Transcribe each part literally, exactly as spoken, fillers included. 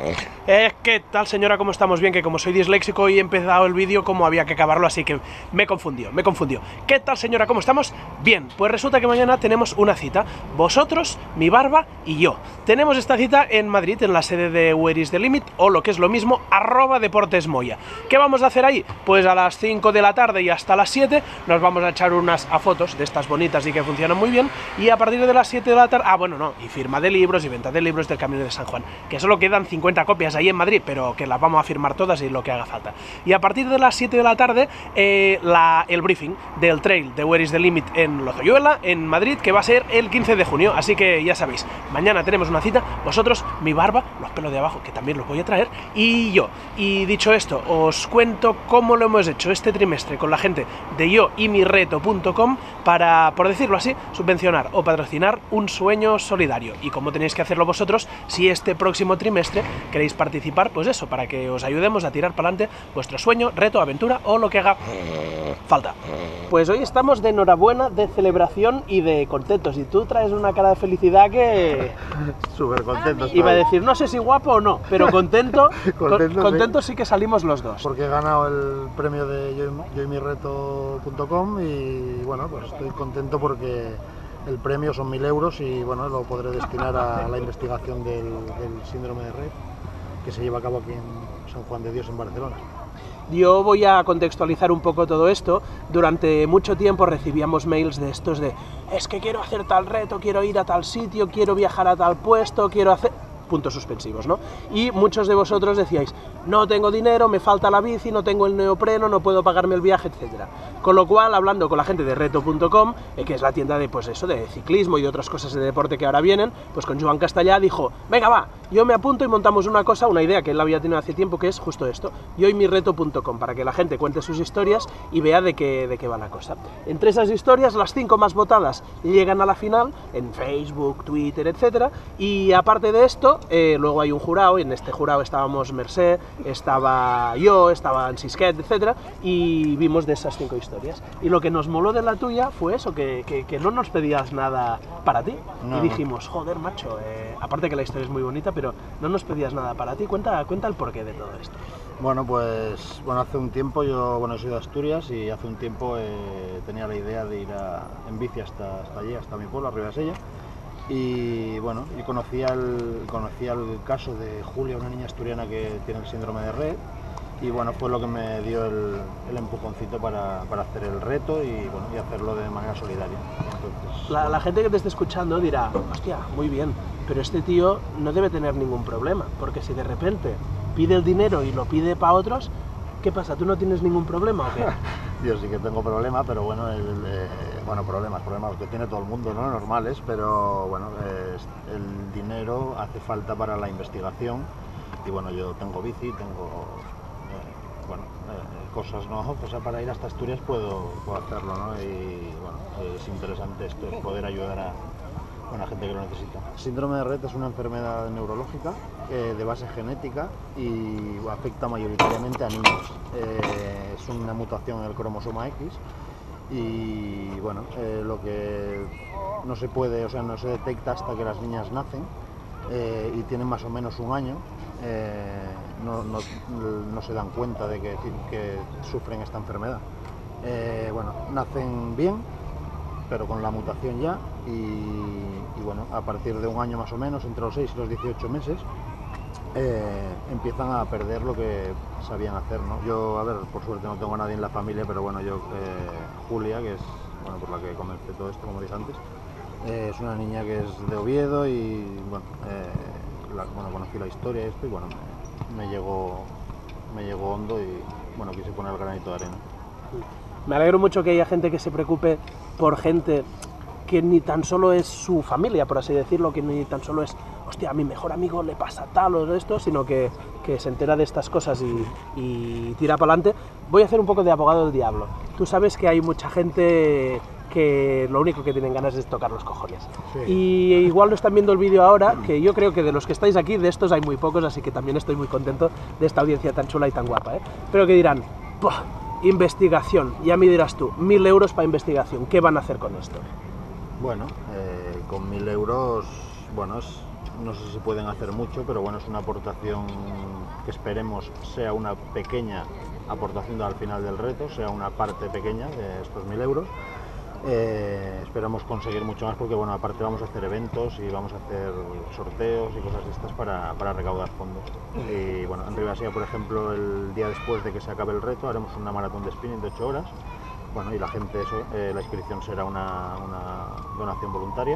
Eh, ¿Qué tal, señora? ¿Cómo estamos? Bien, que como soy disléxico y he empezado el vídeo como había que acabarlo, así que me confundió, me confundió. ¿Qué tal, señora? ¿Cómo estamos? Bien, pues resulta que mañana tenemos una cita. Vosotros, mi barba y yo. Tenemos esta cita en Madrid, en la sede de Where is the Limit, o lo que es lo mismo, arroba Deportes Moya. ¿Qué vamos a hacer ahí? Pues a las cinco de la tarde y hasta las siete nos vamos a echar unas a fotos de estas bonitas y que funcionan muy bien, y a partir de las siete de la tarde... Ah, bueno, no, y firma de libros y venta de libros del Camino de San Juan, que solo quedan cincuenta copias ahí en Madrid, pero que las vamos a firmar todas y lo que haga falta. Y a partir de las siete de la tarde, eh, la, el briefing del trail de Where is the Limit en Lozoyuela, en Madrid, que va a ser el quince de junio, así que ya sabéis, mañana tenemos una cita, vosotros, mi barba, los pelos de abajo, que también los voy a traer, y yo. Y dicho esto, os cuento cómo lo hemos hecho este trimestre con la gente de yo y mi reto punto com para, por decirlo así, subvencionar o patrocinar un sueño solidario. Y cómo tenéis que hacerlo vosotros si este próximo trimestre queréis participar, pues eso, para que os ayudemos a tirar para adelante vuestro sueño, reto, aventura o lo que haga falta. Pues hoy estamos de enhorabuena, de celebración y de contentos, y tú traes una cara de felicidad que... Súper contento. Iba a decir, no sé si guapo o no, pero contento, contento, con, contento sí. sí que salimos los dos. Porque he ganado el premio de yo y mi reto punto com y bueno, pues estoy contento porque el premio son mil euros y bueno, lo podré destinar a la investigación del, del síndrome de Rett, que se lleva a cabo aquí en San Juan de Dios, en Barcelona. Yo voy a contextualizar un poco todo esto. Durante mucho tiempo recibíamos mails de estos de es que quiero hacer tal reto, quiero ir a tal sitio, quiero viajar a tal puesto, quiero hacer... puntos suspensivos, ¿no? Y muchos de vosotros decíais, no tengo dinero, me falta la bici, no tengo el neopreno, no puedo pagarme el viaje, etcétera. Con lo cual, hablando con la gente de reto punto com, eh, que es la tienda de, pues eso, de ciclismo y de otras cosas de deporte que ahora vienen, pues con Joan Castellà dijo, venga va, yo me apunto y montamos una cosa, una idea que él había tenido hace tiempo, que es justo esto, yo y mi reto punto com, para que la gente cuente sus historias y vea de qué, de qué va la cosa. Entre esas historias, las cinco más votadas llegan a la final, en Facebook, Twitter, etcétera, y aparte de esto, Eh, luego hay un jurado, y en este jurado estábamos Mercè, estaba yo, estaba Sisquet, etcétera, y vimos de esas cinco historias. Y lo que nos moló de la tuya fue eso, que, que, que no nos pedías nada para ti. No. Y dijimos, joder, macho, eh, aparte que la historia es muy bonita, pero no nos pedías nada para ti. Cuenta, cuenta el porqué de todo esto. Bueno, pues bueno, hace un tiempo yo, bueno, soy de Asturias y hace un tiempo eh, tenía la idea de ir a, en bici hasta, hasta allí, hasta mi pueblo, a Ribasella. Y bueno, y conocía el, conocía el caso de Julia, una niña asturiana que tiene el síndrome de Rett, y bueno, fue lo que me dio el, el empujoncito para, para hacer el reto y, bueno, y hacerlo de manera solidaria. Entonces, la, la gente que te esté escuchando dirá, hostia, muy bien, pero este tío no debe tener ningún problema, porque si de repente pide el dinero y lo pide para otros, ¿qué pasa? ¿Tú no tienes ningún problema o qué? Yo sí que tengo problemas, pero bueno, el, eh, bueno, problemas, problemas que tiene todo el mundo, ¿no? Normales, pero bueno, eh, el dinero hace falta para la investigación y bueno, yo tengo bici, tengo eh, bueno, eh, cosas, ¿no? O sea, para ir hasta Asturias puedo, puedo hacerlo, ¿no? Y bueno, es interesante esto, es poder ayudar a, a la gente que lo necesita. El síndrome de Rett es una enfermedad neurológica eh, de base genética y afecta mayoritariamente a niños. Eh, es una mutación en el cromosoma X y bueno, eh, lo que no se puede, o sea, no se detecta hasta que las niñas nacen eh, y tienen más o menos un año. Eh, no, no, no se dan cuenta de que, que sufren esta enfermedad. Eh, bueno, nacen bien, pero con la mutación ya, y, y bueno, a partir de un año más o menos, entre los seis y los dieciocho meses, eh, empiezan a perder lo que sabían hacer, ¿no? Yo, a ver, por suerte no tengo a nadie en la familia, pero bueno, yo, eh, Julia, que es, bueno, por la que comencé todo esto, como dije antes, eh, es una niña que es de Oviedo y, bueno, eh, la, bueno conocí la historia y esto, y bueno, me, me, llegó, me llegó hondo y, bueno, quise poner el granito de arena. Me alegro mucho que haya gente que se preocupe por gente que ni tan solo es su familia, por así decirlo, que ni tan solo es, hostia, a mi mejor amigo le pasa tal o esto, sino que, que se entera de estas cosas y, y tira para adelante. Voy a hacer un poco de abogado del diablo. Tú sabes que hay mucha gente que lo único que tienen ganas es tocar los cojones. Sí. Y igual lo están viendo el vídeo ahora, que yo creo que de los que estáis aquí, de estos hay muy pocos, así que también estoy muy contento de esta audiencia tan chula y tan guapa, ¿eh? Pero que dirán, ¡buah! Investigación, ya me dirás tú, mil euros para investigación, ¿qué van a hacer con esto? Bueno, eh, con mil euros, bueno, es no sé si pueden hacer mucho, pero bueno, es una aportación que esperemos sea una pequeña aportación al final del reto, sea una parte pequeña de estos mil euros. Eh, esperamos conseguir mucho más porque, bueno, aparte vamos a hacer eventos y vamos a hacer sorteos y cosas de estas para, para recaudar fondos. Y bueno, en Ribasía, por ejemplo, el día después de que se acabe el reto haremos una maratón de spinning de ocho horas. Bueno, y la gente, eso, eh, la inscripción será una, una donación voluntaria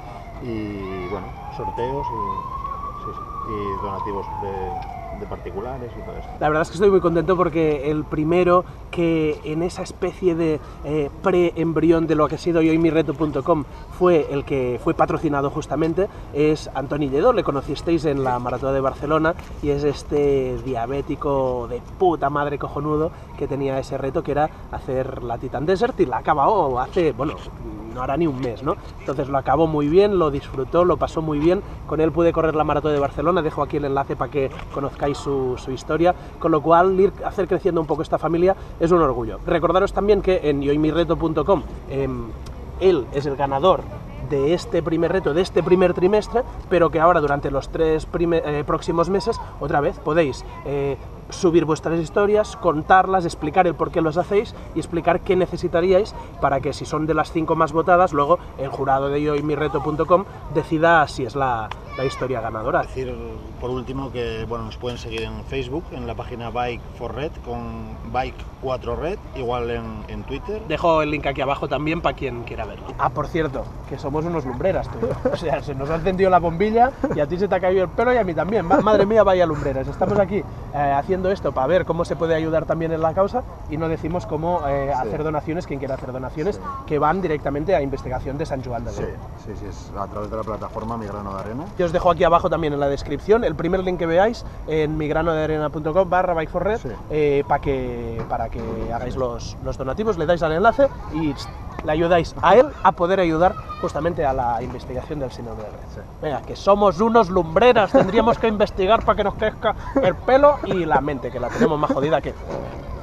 y, bueno, sorteos y, sí, sí, y donativos de, de particulares y todo esto. La verdad es que estoy muy contento porque el primero que en esa especie de eh, pre-embrión de lo que ha sido yoymireto punto com fue el que fue patrocinado justamente es Antoni Lledó. Le conocisteis en la Maratón de Barcelona y es este diabético de puta madre cojonudo que tenía ese reto que era hacer la Titan Desert y la acabó hace, bueno, no hará ni un mes, ¿no? Entonces lo acabó muy bien, lo disfrutó, lo pasó muy bien. Con él pude correr la Maratón de Barcelona, dejo aquí el enlace para que conozcáis su, su historia, con lo cual ir a hacer creciendo un poco esta familia es un orgullo. Recordaros también que en yoymireto punto com eh, él es el ganador de este primer reto, de este primer trimestre, pero que ahora durante los tres eh, próximos meses otra vez podéis eh, subir vuestras historias, contarlas, explicar el por qué los hacéis y explicar qué necesitaríais para que, si son de las cinco más votadas, luego el jurado de yoymireto punto com decida si es la, la historia ganadora. Decir, por último, que bueno, nos pueden seguir en Facebook, en la página Bike for Red, con Bike cuatro Red, igual en, en Twitter. Dejo el link aquí abajo también para quien quiera verlo. Ah, por cierto, que somos unos lumbreras, tú. O sea, se nos ha encendido la bombilla y a ti se te ha caído el pelo y a mí también. Madre mía, vaya lumbreras. Estamos aquí eh, haciendo esto para ver cómo se puede ayudar también en la causa y no decimos cómo eh, sí. hacer donaciones, quien quiera hacer donaciones, sí. que van directamente a investigación de Sant Joan de Déu. Sí, sí, sí, es a través de la plataforma Mi Grano de Arena. Yo os dejo aquí abajo también en la descripción el primer link que veáis en migranodearena punto com barra bike for red sí. eh, para que, para que hagáis los, los donativos, le dais al enlace y le ayudáis a él a poder ayudar justamente a la investigación del síndrome de Rett. Sí. Venga, que somos unos lumbreras, tendríamos que investigar para que nos crezca el pelo y la mente, que la tenemos más jodida que...